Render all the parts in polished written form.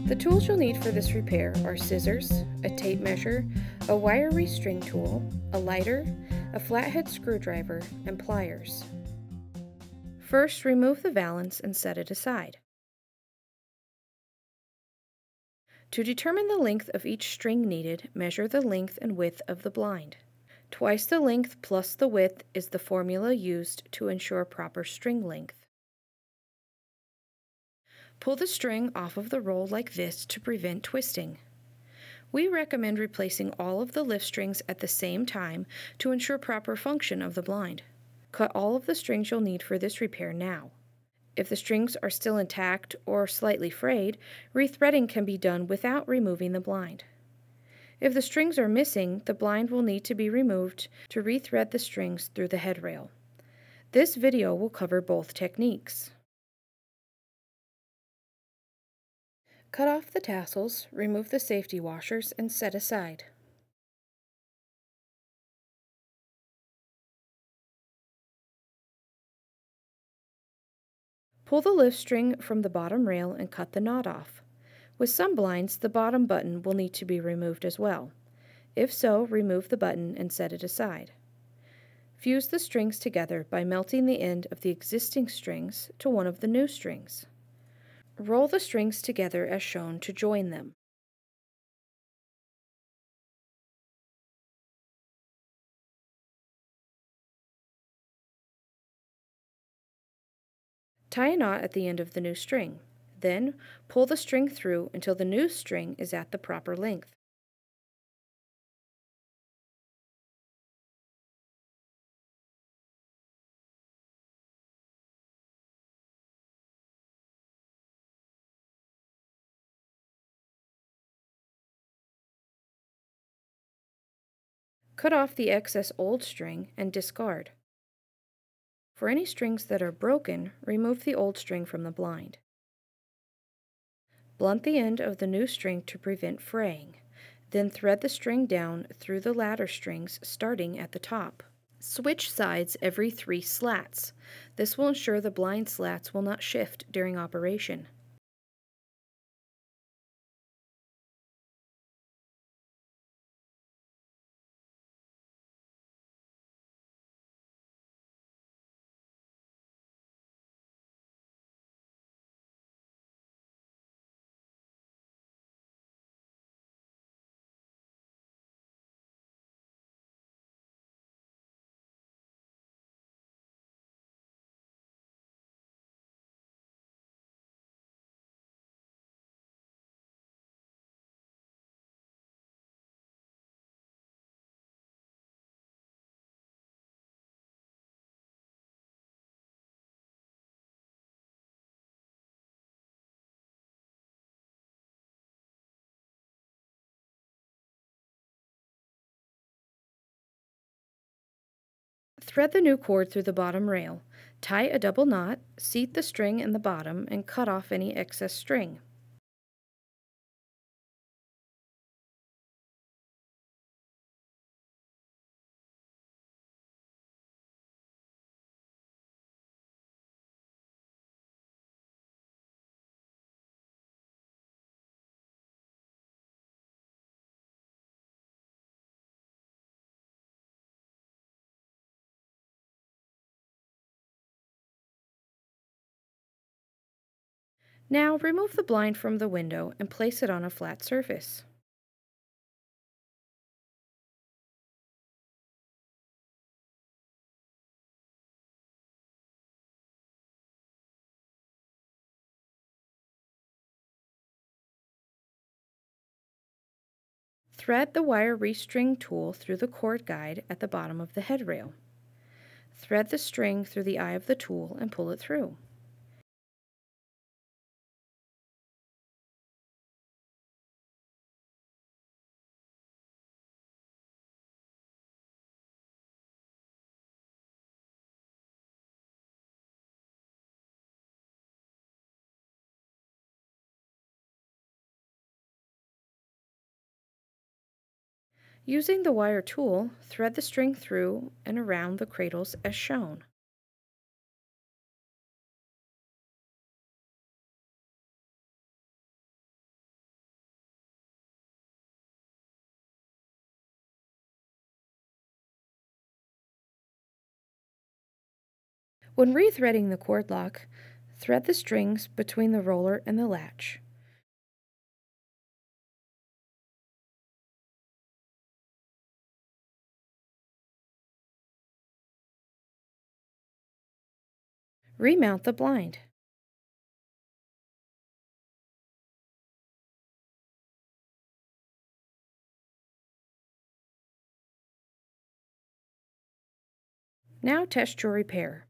The tools you'll need for this repair are scissors, a tape measure, a wire restring tool, a lighter, a flathead screwdriver, and pliers. First, remove the valance and set it aside. To determine the length of each string needed, measure the length and width of the blind. Twice the length plus the width is the formula used to ensure proper string length. Pull the string off of the roll like this to prevent twisting. We recommend replacing all of the lift strings at the same time to ensure proper function of the blind. Cut all of the strings you'll need for this repair now. If the strings are still intact or slightly frayed, rethreading can be done without removing the blind. If the strings are missing, the blind will need to be removed to rethread the strings through the headrail. This video will cover both techniques. Cut off the tassels, remove the safety washers, and set aside. Pull the lift string from the bottom rail and cut the knot off. With some blinds, the bottom button will need to be removed as well. If so, remove the button and set it aside. Fuse the strings together by melting the end of the existing strings to one of the new strings. Roll the strings together as shown to join them. Tie a knot at the end of the new string. Then, pull the string through until the new string is at the proper length. Cut off the excess old string and discard. For any strings that are broken, remove the old string from the blind. Blunt the end of the new string to prevent fraying. Then thread the string down through the ladder strings starting at the top. Switch sides every 3 slats. This will ensure the blind slats will not shift during operation. Thread the new cord through the bottom rail. Tie a double knot, seat the string in the bottom, and cut off any excess string. Now remove the blind from the window and place it on a flat surface. Thread the wire restring tool through the cord guide at the bottom of the headrail. Thread the string through the eye of the tool and pull it through. Using the wire tool, thread the string through and around the cradles as shown. When rethreading the cord lock, thread the strings between the roller and the latch. Remount the blind. Now test your repair.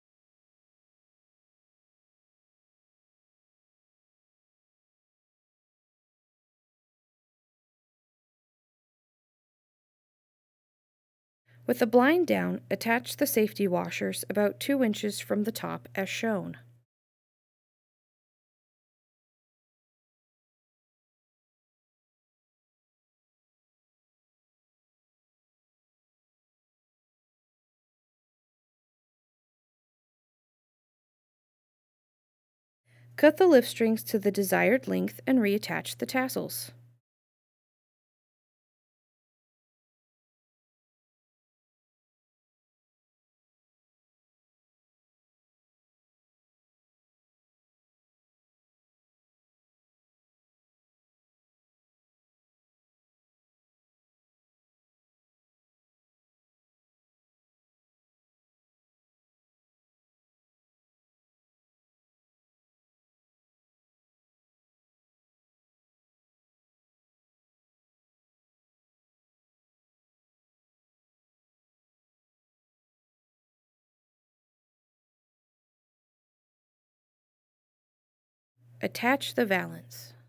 With the blind down, attach the safety washers about 2 inches from the top as shown. Cut the lift strings to the desired length and reattach the tassels. Attach the valance.